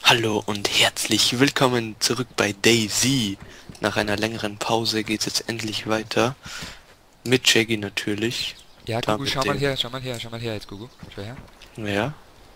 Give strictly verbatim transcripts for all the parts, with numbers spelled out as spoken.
Hallo und herzlich willkommen zurück bei DayZ. Nach einer längeren Pause geht's jetzt endlich weiter. Mit Shaggy natürlich. Ja, Da Gugu, mit schau mal dem... her, schau mal her, schau mal her jetzt, Gugu. Schau her. Ja.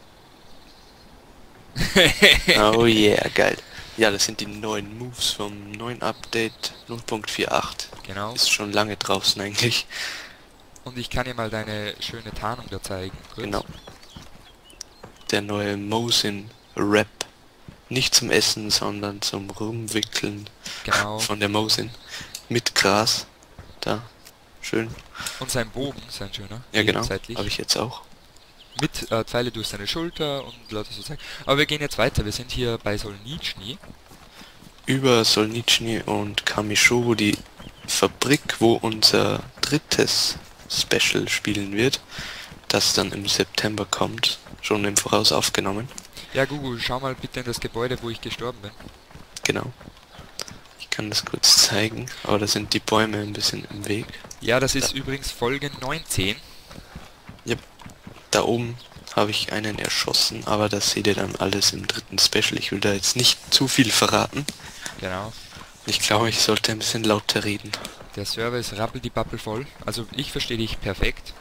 Oh yeah, geil. Ja, das sind die neuen Moves vom neuen Update null Punkt achtundvierzig. Genau. Ist schon lange draußen eigentlich. Und ich kann dir mal deine schöne Tarnung da zeigen, kurz. Genau. Der neue Mosin Rap. Nicht zum Essen, sondern zum Rumwickeln Genau. von der Mosin. Mit Gras. Da. Schön. Und sein Bogen, sein schöner, Ja eben genau. Habe seitlich. ich jetzt auch. Mit äh, Pfeile durch seine Schulter und lauter so Zeug. Aber wir gehen jetzt weiter, wir sind hier bei Solnitschny. Über Solnitschny und Kamishowo, die Fabrik, wo unser drittes Special spielen wird, das dann im September kommt, schon im Voraus aufgenommen. Ja, Gugu, schau mal bitte in das Gebäude, wo ich gestorben bin. Genau. Ich kann das kurz zeigen, aber da sind die Bäume ein bisschen im Weg. Ja, das ist Da, übrigens Folge neunzehn. ja, da oben habe ich einen erschossen, aber das seht ihr dann alles im dritten Special. Ich will da jetzt nicht zu viel verraten. Genau. Ich glaube, ich sollte ein bisschen lauter reden. Der Server ist rappeldibappel voll. Also ich verstehe dich perfekt.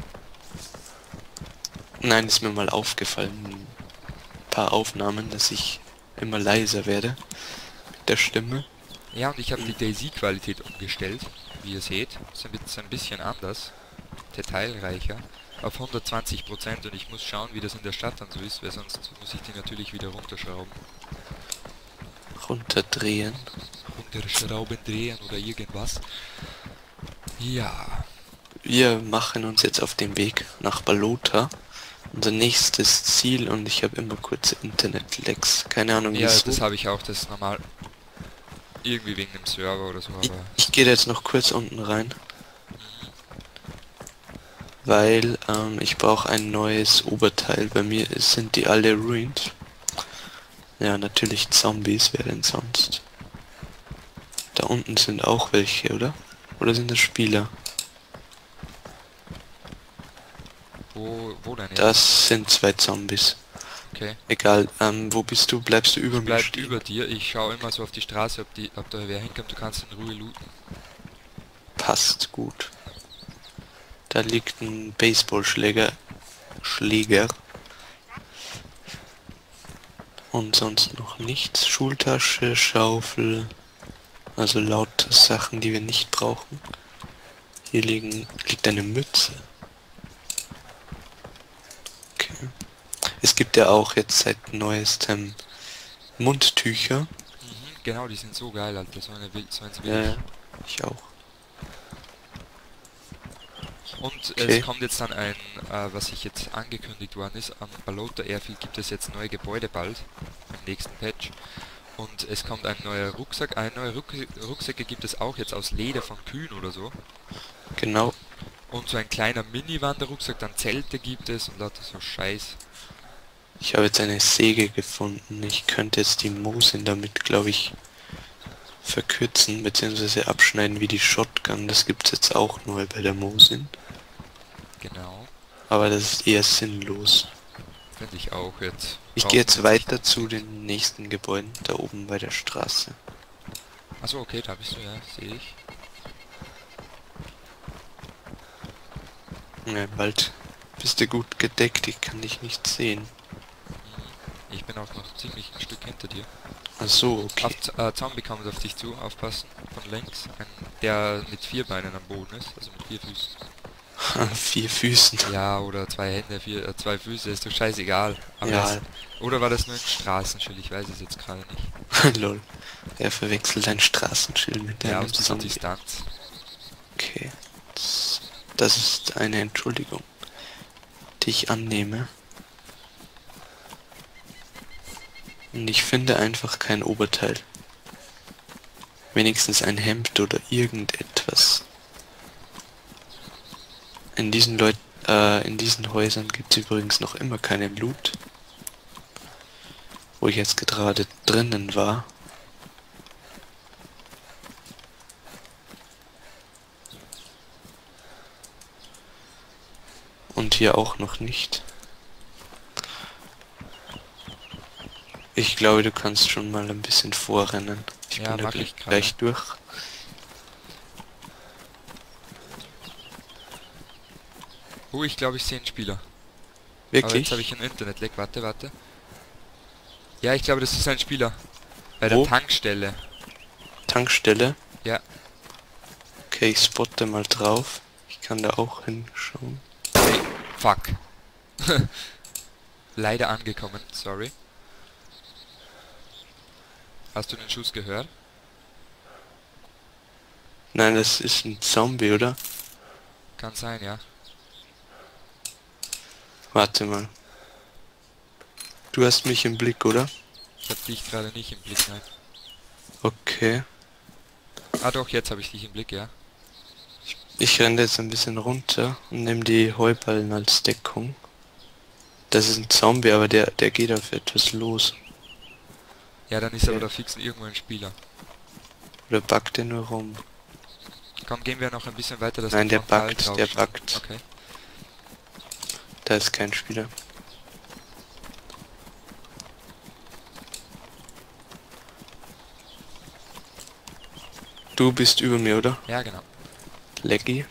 Nein, ist mir mal aufgefallen, ein paar Aufnahmen, dass ich immer leiser werde mit der Stimme. Ja, und ich habe die DayZ-Qualität umgestellt, wie ihr seht. Ist ein bisschen, ein bisschen anders, detailreicher, auf hundertzwanzig Prozent, und ich muss schauen, wie das in der Stadt dann so ist, weil sonst muss ich die natürlich wieder runterschrauben. Runterdrehen. Runterschrauben, drehen oder irgendwas. Ja, Wir machen uns jetzt auf den Weg nach Balota. Unser nächstes Ziel, und ich habe immer kurze Internet-Lags. Keine Ahnung ja, wieso. das habe ich auch, das ist normal. Irgendwie wegen dem Server oder so, Ich, aber... ich gehe jetzt noch kurz unten rein, weil ähm, ich brauche ein neues Oberteil. Bei mir ist, sind die alle ruined. Ja, natürlich Zombies, wer denn sonst? Da unten sind auch welche, oder? Oder sind das Spieler? Wo, wo denn jetzt? Das sind zwei Zombies. Okay. Egal, ähm, wo bist du? Bleibst du über Ich mir bleib stehen? über dir, ich schaue immer so auf die Straße, ob, die, ob da wer hinkommt, du kannst in Ruhe looten. Passt gut. Da liegt ein Baseballschläger. Schläger. Und sonst noch nichts. Schultasche, Schaufel. Also lauter Sachen, die wir nicht brauchen. Hier liegen, liegt eine Mütze. Okay. Es gibt ja auch jetzt seit neuestem Mundtücher. Mhm, genau, die sind so geil, Alter, so eine Wild, so eins will Ja, ich. ja, ich auch. Und es Okay. kommt jetzt dann ein, äh, was ich jetzt angekündigt worden ist, am Balota Airfield gibt es jetzt neue Gebäude bald, im nächsten Patch. Und es kommt ein neuer Rucksack, ein neue Ruck Rucksäcke gibt es auch jetzt aus Leder von Kühen oder so. Genau. Und so ein kleiner Mini-Wanderrucksack, dann Zelte gibt es und lauter so Scheiß. Ich habe jetzt eine Säge gefunden. Ich könnte jetzt die Moosin damit, glaube ich, verkürzen bzw. abschneiden wie die Shotgun. Das gibt's jetzt auch neu bei der Moosin. Genau, Aber das ist eher sinnlos. finde ich auch jetzt. Ich Braucht gehe man jetzt jetzt nicht weiter zu unbedingt. den nächsten Gebäuden, da oben bei der Straße. Achso, okay, da bist du, ja, sehe ich. Ja, bald bist du gut gedeckt, ich kann dich nicht sehen. Mhm. Ich bin auch noch ziemlich ein Stück hinter dir. Ach so, okay. Auf Z- äh, Zombie kommt auf dich zu, aufpassen, von links. Ein, der mit vier Beinen am Boden ist, also mit vier Füßen. Vier Füßen. Ja, oder zwei Hände, vier, äh, zwei Füße, ist doch scheißegal. Aber Ja, das, oder war das nur ein Straßenschild? Ich weiß es jetzt gerade nicht. lol. Er verwechselt ein Straßenschild mit Ja, einem aus dieser Zombie. Distanz. Okay. Das, das ist eine Entschuldigung, die ich annehme. Und ich finde einfach kein Oberteil. Wenigstens ein Hemd oder irgendetwas. In diesen Leut äh, in diesen Häusern gibt es übrigens noch immer keinen Loot. Wo ich jetzt gerade drinnen war. Und hier auch noch nicht. Ich glaube, du kannst schon mal ein bisschen vorrennen. Ich Ja, bin da mach gleich, ich gerade. gleich durch. Oh, ich glaube, ich sehe einen Spieler. Aber jetzt habe Wirklich? ich ein Internetleck. Warte, warte. Ja, ich glaube, das ist ein Spieler. Bei der Wo? Tankstelle. Tankstelle? Ja. Okay, ich spotte mal drauf. Ich kann da auch hinschauen. Hey, fuck. Leider angekommen, sorry. Hast du den Schuss gehört? Nein, das ist ein Zombie, oder? Kann sein, ja. Warte mal. Du hast mich im Blick, oder? Ich habe dich gerade nicht im Blick, nein. Okay. Ah doch, jetzt habe ich dich im Blick, ja. Ich renne jetzt ein bisschen runter und nehme die Heuballen als Deckung. Das ist ein Zombie, aber der, der geht auf etwas los. Ja, dann ist aber Okay. da fix irgendwo ein Spieler. Oder backt der nur rum? Komm, gehen wir noch ein bisschen weiter, dass Nein, wir der frontal backt, drauf der stehen. backt. Okay. Da ist kein Spieler. Du bist über mir, oder? Ja, genau. Leggy.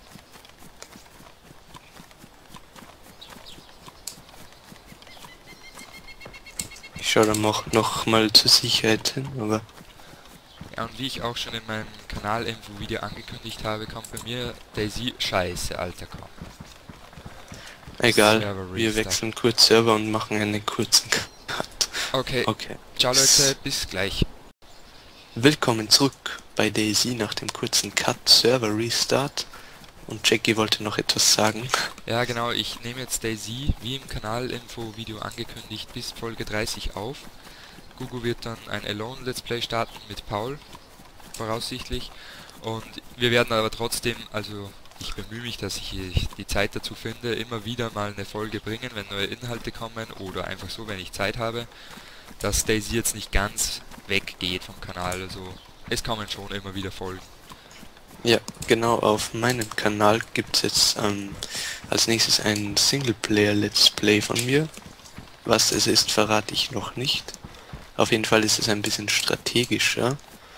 Ich schaue dann noch, noch mal zur Sicherheit hin, aber Ja, und wie ich auch schon in meinem Kanal-Info-Video angekündigt habe, kommt bei mir Daisy Scheiße, Alter, komm. egal. Server Wir Restart. wechseln kurz Server und machen einen kurzen Cut. Okay, Okay. ciao Leute, bis gleich. Willkommen zurück bei Daisy nach dem kurzen Cut, Server Restart. Und Jackie wollte noch etwas sagen. Ja genau, ich nehme jetzt Daisy, wie im Kanal-Info-Video angekündigt, bis Folge dreißig auf. Gugu wird dann ein Alone Let's Play starten mit Paul, voraussichtlich. Und wir werden aber trotzdem, also ich bemühe mich, dass ich die Zeit dazu finde, immer wieder mal eine Folge bringen, wenn neue Inhalte kommen oder einfach so, wenn ich Zeit habe, dass Daisy jetzt nicht ganz weggeht vom Kanal, also es kommen schon immer wieder Folgen. Ja, genau, auf meinem Kanal gibt es jetzt ähm, als nächstes ein Singleplayer Let's Play von mir. Was es ist, verrate ich noch nicht. Auf jeden Fall ist es ein bisschen strategischer.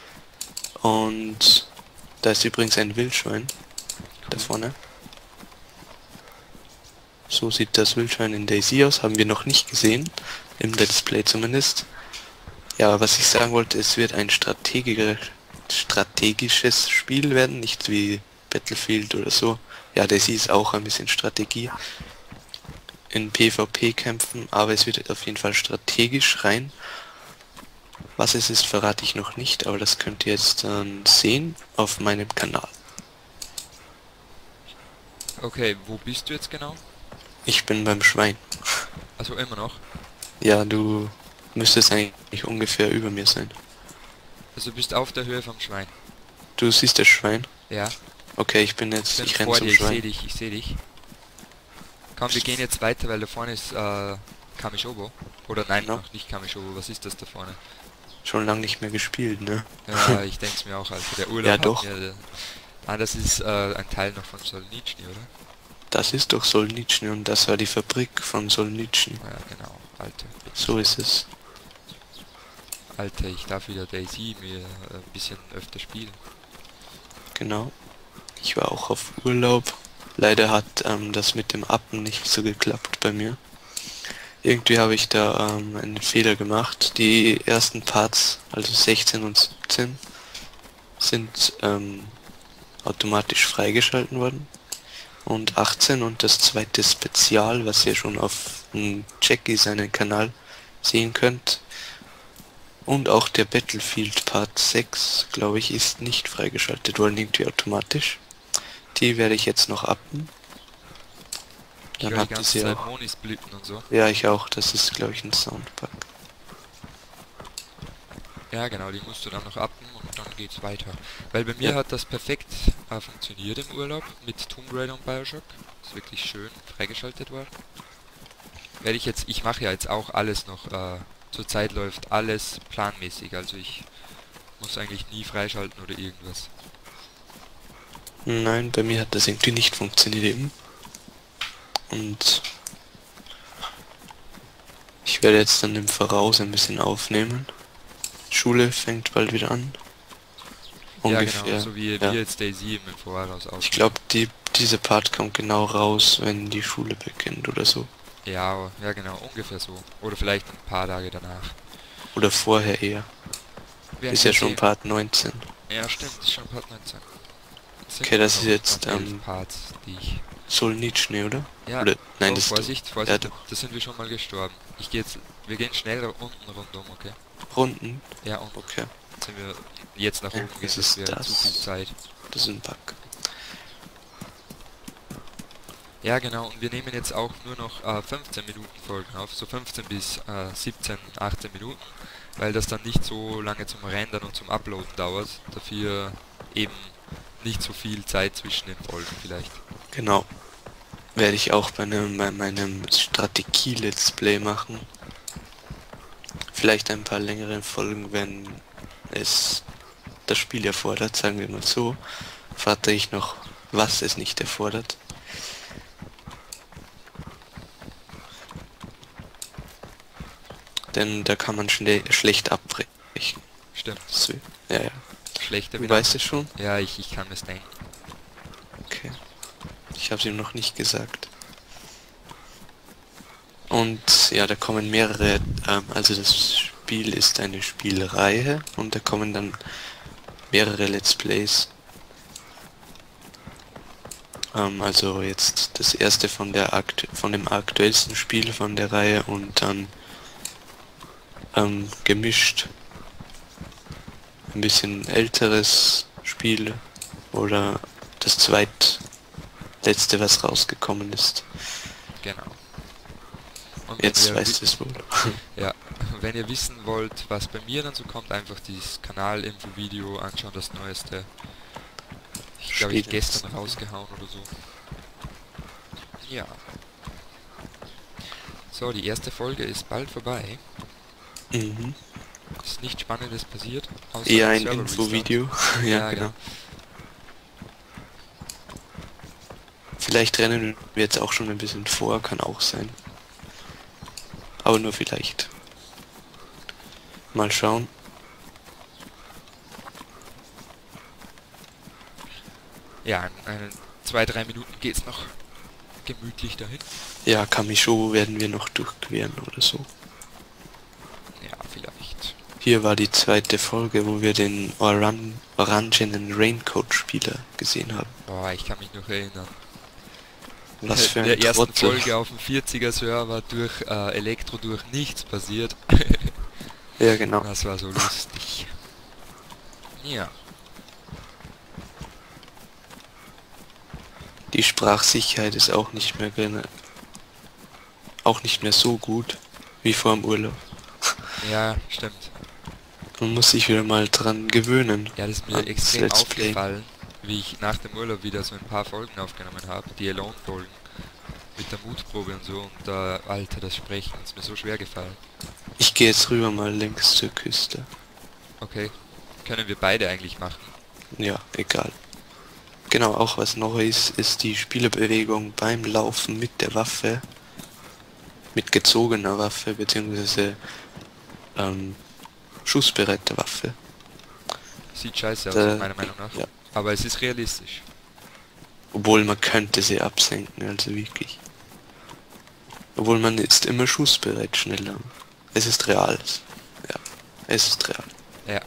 Und da ist übrigens ein Wildschwein da vorne. So sieht das Wildschwein in Daisy aus, haben wir noch nicht gesehen, im Let's Play zumindest. Ja, was ich sagen wollte, es wird ein strategischer strategisches Spiel werden, nicht wie Battlefield oder so. Ja, Daisy ist auch ein bisschen Strategie in PvP-Kämpfen, aber es wird auf jeden Fall strategisch rein. Was es ist, verrate ich noch nicht, aber das könnt ihr jetzt dann sehen auf meinem Kanal. Okay, wo bist du jetzt genau? Ich bin beim Schwein. Also immer noch. Ja, du müsstest eigentlich ungefähr über mir sein. Also du bist auf der Höhe vom Schwein. Du siehst das Schwein? Ja. Okay, ich bin jetzt, Ich ich bin renn vor zum dir, ich sehe Schwein. dich, ich sehe dich. Komm, wir gehen jetzt weiter, weil da vorne ist äh, Kamishobo. Oder nein, Genau. noch nicht Kamishobo, was ist das da vorne? Schon lange nicht mehr gespielt, ne? Ja, ich denke es mir auch, Alter. Der Urlaub Ja, hat doch. mir... Ah, das ist äh, ein Teil noch von Solnitschny, oder? Das ist doch Solnitschny und das war die Fabrik von Solnitschny. Ja, genau, Alter. So ist es. Alter, ich darf wieder Daisy mir äh, ein bisschen öfter spielen. Genau. Ich war auch auf Urlaub. Leider hat ähm, das mit dem Appen nicht so geklappt bei mir. Irgendwie habe ich da ähm, einen Fehler gemacht. Die ersten Parts, also sechzehn und siebzehn, sind ähm, automatisch freigeschalten worden. Und achtzehn und das zweite Spezial, was ihr schon auf ähm, Jackie seinen Kanal sehen könnt. Und auch der Battlefield Part sechs, glaube ich, ist nicht freigeschaltet worden, irgendwie automatisch. Die werde ich jetzt noch uppen. Ich Dann höre die habt ihr ganze sie Zeit auch. Monis blüten und so. Ja, ich auch. Das ist, glaube ich, ein Soundpack. Ja, genau, die musst du dann noch appen und dann geht's weiter. Weil bei mir Ja. hat das perfekt äh, funktioniert im Urlaub mit Tomb Raider und Bioshock. Ist wirklich schön freigeschaltet worden. Werde ich jetzt, ich mache ja jetzt auch alles noch, äh, zurzeit läuft alles planmäßig, also ich muss eigentlich nie freischalten oder irgendwas. Nein, bei mir hat das irgendwie nicht funktioniert eben. Und Ich werde jetzt dann im Voraus ein bisschen aufnehmen. Schule fängt bald wieder an. Ungefähr. Ja, genau, so wie Ja. wir jetzt Daisy im Voraus auf. Ich glaube, die, dieser Part kommt genau raus, wenn die Schule beginnt oder so. Ja, ja genau, ungefähr so. Oder vielleicht ein paar Tage danach. Oder vorher eher. Werden Ist wir ja schon sehen. Part neunzehn. Ja, stimmt, ist schon Part neunzehn. Es sind Okay, das noch- ist jetzt noch elf ähm, Parts, die ich... Solnitschne, oder? Ja, Oder nein, oh, das Vorsicht, ist Vorsicht, ja, da, da sind wir schon mal gestorben. Ich gehe jetzt, wir gehen schnell unten rundum, okay? Runden. Ja, und Okay. sind wir jetzt nach Ja, oben gehen, das das ist wäre zu viel das. Zeit. Das ist ein Bug. Ja, genau, und wir nehmen jetzt auch nur noch äh, fünfzehn Minuten Folgen auf, so fünfzehn bis äh, siebzehn, achtzehn Minuten, weil das dann nicht so lange zum Rendern und zum Uploaden dauert, dafür eben nicht so viel Zeit zwischen den Folgen vielleicht. Genau. Werde ich auch bei einem, bei meinem Strategie-Let's Play machen. Vielleicht ein paar längere Folgen, wenn es das Spiel erfordert, sagen wir mal so. Fragte ich noch, was es nicht erfordert. Denn da kann man schnell schlecht abbrechen. Stimmt, So, ja, ja. schlechte Du weißt es schon? Ja, ich, ich kann es denken. Okay. Ich habe es ihm noch nicht gesagt. Und ja, da kommen mehrere, ähm, also das Spiel ist eine Spielreihe und da kommen dann mehrere Let's Plays. Ähm, also jetzt das erste von der Akt von dem aktuellsten Spiel von der Reihe und dann ähm, gemischt ein bisschen älteres Spiel oder das zweitletzte, was rausgekommen ist. Genau. Und wenn Jetzt ihr weißt wi- du es wohl. Ja, wenn ihr wissen wollt, was bei mir dann so kommt, einfach dieses Kanal-Info-Video anschauen, das neueste. Ich glaube, ich Steht gestern jetzt. rausgehauen oder so. Ja. So, die erste Folge ist bald vorbei. Mhm. Ist nichts Spannendes passiert. Außer Eher ein Server Infovideo. ja, Ja, genau. genau. Vielleicht rennen wir jetzt auch schon ein bisschen vor, kann auch sein. Aber nur vielleicht. Mal schauen. Ja, in, in zwei, drei Minuten geht's noch gemütlich dahin. Ja, Kamisho werden wir noch durchqueren oder so. Ja, vielleicht. Hier war die zweite Folge, wo wir den Oran orangenen Raincoat-Spieler gesehen haben. Boah, ich kann mich noch erinnern. Was für In der ein ersten Trottel. Folge auf dem vierziger Server durch äh, Elektro durch nichts passiert. Ja, genau. Das war so lustig. Ja, Die Sprachsicherheit ist auch nicht mehr gen- auch nicht mehr so gut wie vor dem Urlaub. ja, stimmt. Man muss sich wieder mal dran gewöhnen. Ja, das ist mir ans extrem Let's Play. aufgefallen, wie ich nach dem Urlaub wieder so ein paar Folgen aufgenommen habe, die Alone-Folgen mit der Mutprobe und so, und da, Alter, das Sprechen ist mir so schwer gefallen. Ich gehe jetzt rüber mal links zur Küste. Okay, können wir beide eigentlich machen. Ja, egal. Genau, auch was neu ist, ist die Spielerbewegung beim Laufen mit der Waffe. Mit gezogener Waffe, beziehungsweise ähm, schussbereiter Waffe. Sieht scheiße aus, Da- meiner Meinung nach. ja. Aber es ist realistisch. Obwohl man könnte sie absenken, also wirklich. Obwohl man ist immer schussbereit schneller. Es ist real. Ja, es ist real. Ja,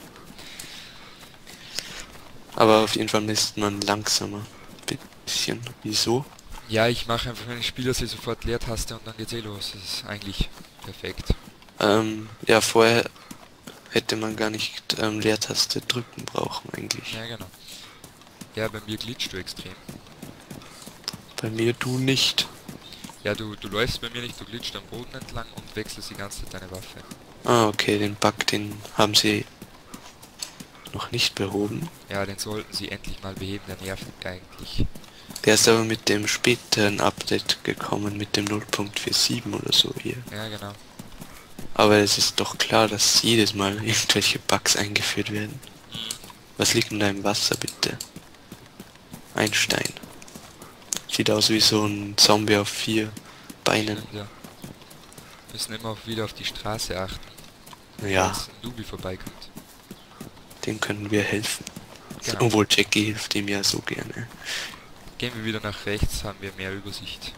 Aber auf jeden Fall misst man langsamer. Bisschen. Wieso? ja, ich mache einfach, wenn ich spiele, dass ich sofort Leertaste und dann geht's eh los. Das ist eigentlich perfekt. Ähm, ja, vorher hätte man gar nicht ähm, Leertaste drücken brauchen eigentlich. Ja, genau. Ja, bei mir glitscht du extrem. Bei mir du nicht. Ja, du, du läufst bei mir nicht, du glitscht am Boden entlang und wechselst die ganze Zeit deine Waffe. Ah, okay, den Bug, den haben sie noch nicht behoben. Ja, den sollten sie endlich mal beheben, der nervt eigentlich. Der ist aber mit dem späteren Update gekommen, mit dem null Punkt siebenundvierzig oder so hier. Ja, genau. Aber es ist doch klar, dass jedes Mal irgendwelche Bugs eingeführt werden. Was liegt in deinem Wasser, bitte? Ein Stein. Sieht aus wie so ein Zombie auf vier Beinen. Stimmt, ja. Müssen immer auch wieder auf die Straße achten, Ja, falls ein Nubi vorbeikommt. dem können wir helfen. Genau. Obwohl Jackie hilft ihm ja so gerne. Gehen wir wieder nach rechts, haben wir mehr Übersicht.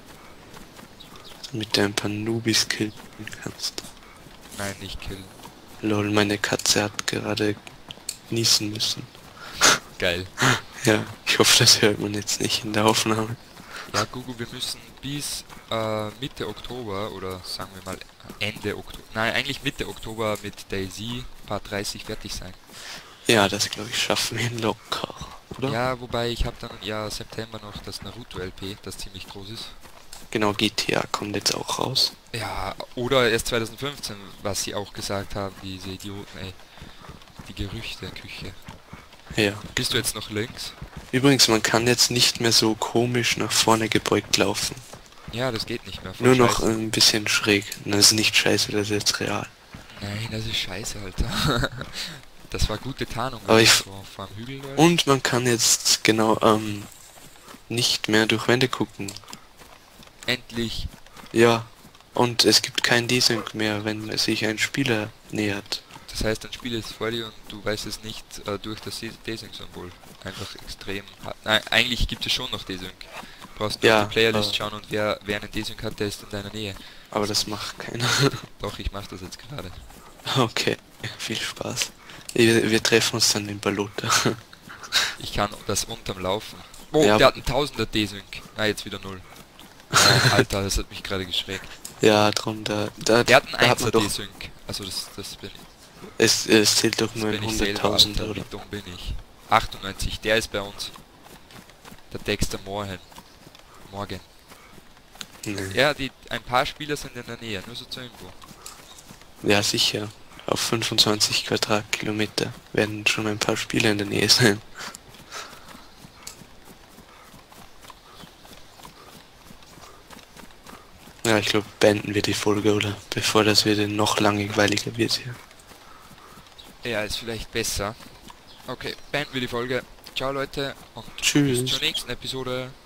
Damit du ein paar Nubis killen kannst. Nein, nicht killen. Lol, meine Katze hat gerade niesen müssen. Geil. Ja, ich hoffe, das hört man jetzt nicht in der Aufnahme. Ja, Gugu, wir müssen bis äh, Mitte Oktober, oder sagen wir mal Ende Oktober, nein, eigentlich Mitte Oktober mit Daisy Part dreißig fertig sein. Ja, das glaube ich schaffen wir locker, oder? Ja, wobei ich habe dann ja September noch das Naruto L P, das ziemlich groß ist. Genau, G T A kommt jetzt auch raus. Ja, oder erst zwanzig fünfzehn, was sie auch gesagt haben, diese Idioten, ey. Die Gerüchteküche. Ja. Bist du jetzt noch links? Übrigens, man kann jetzt nicht mehr so komisch nach vorne gebeugt laufen. Ja, das geht nicht mehr. Voll Nur noch scheiße. ein bisschen schräg. Das ist nicht scheiße, das ist jetzt real. Nein, das ist scheiße, Alter. Das war gute Tarnung, Aber ich- vor, vor dem Hügel war. Und man kann jetzt genau ähm, nicht mehr durch Wände gucken. Endlich. Ja. Und es gibt kein Desync mehr, wenn sich ein Spieler nähert. Das heißt, ein Spiel ist vor dir und du weißt es nicht äh, durch das De- Desync-Symbol. Einfach extrem hart. Nein, eigentlich gibt es schon noch Desync. Du brauchst nur Ja, auf die Playlist äh. schauen und wer, wer einen Desync hat, der ist in deiner Nähe. Aber das macht keiner. Doch, ich mach das jetzt gerade. Okay, viel Spaß. Wir, wir treffen uns dann in Balota. Ich kann das unterm Laufen. Oh, Ja, der aber- hat einen Tausender Desync. Ah, jetzt wieder null. Oh, Alter, das hat mich gerade geschreckt. Ja, drum, da, da, Der hat einen da hat man Einser doch, Desync. Also das, das bin ich. es, es zählt doch Das nur bin in ich selber, hunderttausend, Alter. oder? Wie dumm bin ich? achtundneunzig, der ist bei uns. Der Dexter Morgan. Morgan. Nee. Ja, die, ein paar Spieler sind in der Nähe, nur so zur Info. Ja, sicher. Auf fünfundzwanzig Quadratkilometer werden schon ein paar Spieler in der Nähe sein. Ja, ich glaube, beenden wir die Folge, oder? Bevor das wieder noch langweiliger wird hier. Ja, ist vielleicht besser. Okay, beenden wir die Folge. Ciao Leute und bis Tschüss. zur nächsten Episode.